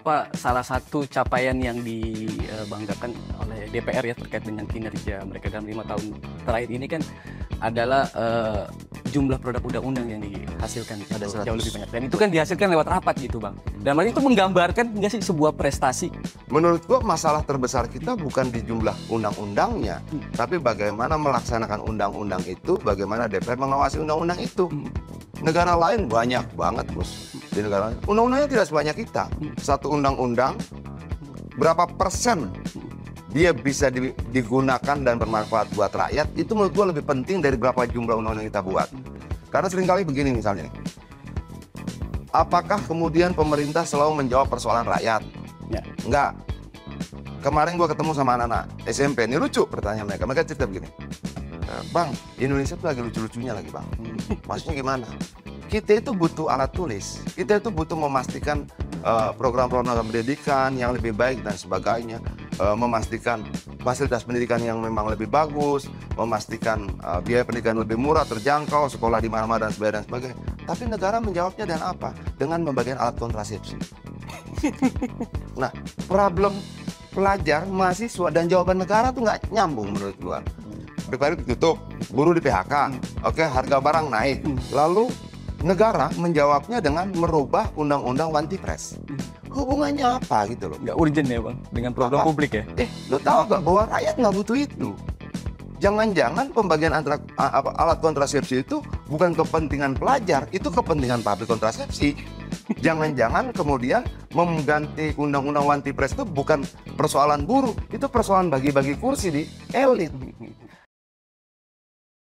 Pak, salah satu capaian yang dibanggakan oleh DPR ya terkait dengan kinerja mereka dalam 5 tahun terakhir ini kan adalah jumlah produk undang-undang yang dihasilkan itu jauh lebih banyak. Dan itu kan dihasilkan lewat rapat gitu, Bang. Dan hal itu menggambarkan nggak sih sebuah prestasi? Menurut gua masalah terbesar kita bukan di jumlah undang-undangnya, tapi bagaimana melaksanakan undang-undang itu, bagaimana DPR mengawasi undang-undang itu. Negara lain banyak banget, Bos. Di negara lain, undang-undangnya tidak sebanyak kita. Satu undang-undang, berapa persen dia bisa digunakan dan bermanfaat buat rakyat, itu menurut gua lebih penting dari berapa jumlah undang-undang yang kita buat. Karena seringkali begini misalnya, apakah kemudian pemerintah selalu menjawab persoalan rakyat? Ya. Enggak. Kemarin gua ketemu sama anak-anak SMP, ini lucu pertanyaan mereka. Mereka cerita begini, Bang, Indonesia tuh lagi lucu-lucunya lagi, Bang. Maksudnya gimana? Kita itu butuh alat tulis, kita itu butuh memastikan program-program pendidikan yang lebih baik dan sebagainya, memastikan fasilitas pendidikan yang memang lebih bagus, memastikan biaya pendidikan lebih murah, terjangkau, sekolah di mana-mana dan sebagainya. Tapi negara menjawabnya dengan apa? Dengan membagikan alat kontrasepsi. Nah, problem pelajar, mahasiswa, dan jawaban negara tuh nggak nyambung menurut gua. PPR ditutup, buruh di PHK, oke, harga barang naik. Lalu negara menjawabnya dengan merubah undang-undang Wanti-Pres. Hubungannya apa gitu loh? Nggak urgent ya, Bang, dengan program publik ya? Lo tahu nggak bahwa rakyat nggak butuh itu? Jangan-jangan pembagian alat kontrasepsi itu bukan kepentingan pelajar, itu kepentingan pabrik kontrasepsi. Jangan-jangan kemudian mengganti undang-undang Wanti-Pres itu bukan persoalan buruh, itu persoalan bagi-bagi kursi di elit.